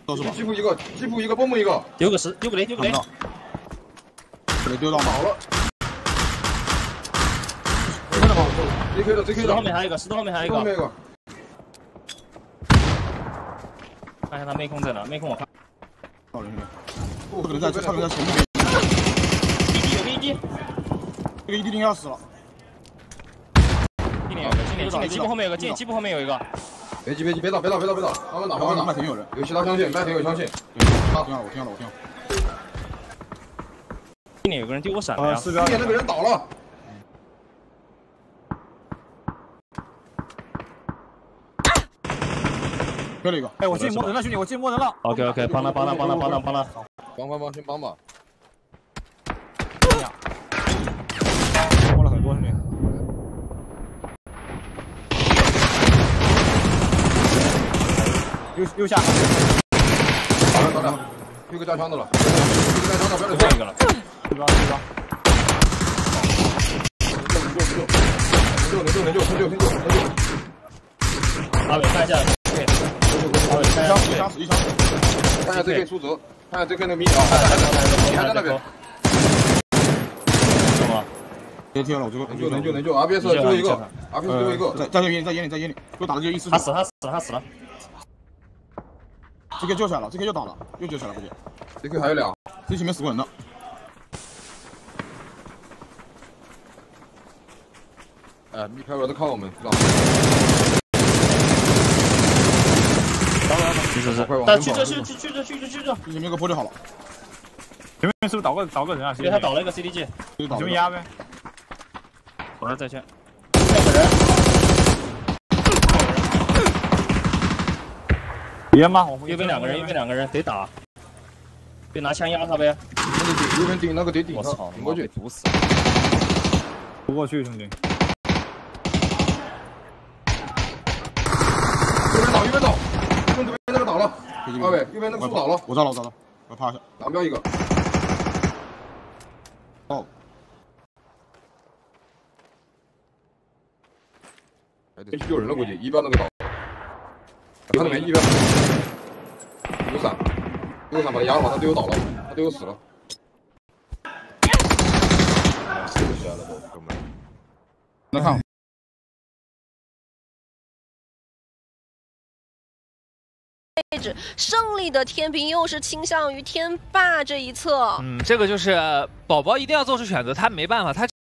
都是吧？ 击负一个，击负一个，蹦蹦一个。 丢个雷，丢个雷。 给丢到倒了。 JK 的 JK 的， 石头后面还有一个，石头后面还有一个。 后面一个。 看一下他妹控在哪？妹控我看。 到人了。他可能在前面。 有个1D。 这个1D要死了。 今年机部后面有个，机部后面有一个。 别打，慢慢打。 麦田有人。 有其他相信，麦田有相信。 我听了。 今年有个人丢我闪了呀。 今年那个人倒了。 丢了一个，哎，我进摸人了，兄弟，我进摸人了。 OK， 帮他。 帮，先帮吧。 摸了很多，兄弟。右下。 打了，有个加枪的了，不要再换一个了。 对吧？ 能救。 阿伟看一下。 一枪， 看一下 JK 出泽，看一下 JK 那个迷鸟，你还在那边。 什么？ 别贴了，我这个能救 ，RPS 最后一个，RPS 最后一个，在眼里，给我打了就149。 他死了。 JK 救起来了 ，JK 又倒了，又救起来了，估计。 JK 还有俩， 这前面死过人呢。 哎，密开我在靠我们，知道吗？ 是，但去这， 前面个玻璃好了， 前面是不是倒个人啊？ 对，他倒了一个 CDG， 你这边压呗。 我来再圈。 别吗？ 右边两个人得打，别拿枪压他呗。 右边顶那个得顶， 我操， 顶过去， 堵死。 不过去，兄弟。 右边倒。 这边那个倒了，二位，右边那个树倒了， 我倒了，我趴下， 打标一个。 哦， 哎，得救人了，估计一标那个倒，他那边一标有伞把他压了，他队友倒了，他队友死了。死起来了都，哥们。 来看。 位置胜利的天平又是倾向于天霸这一侧。 这个就是宝宝一定要做出选择，他没办法，他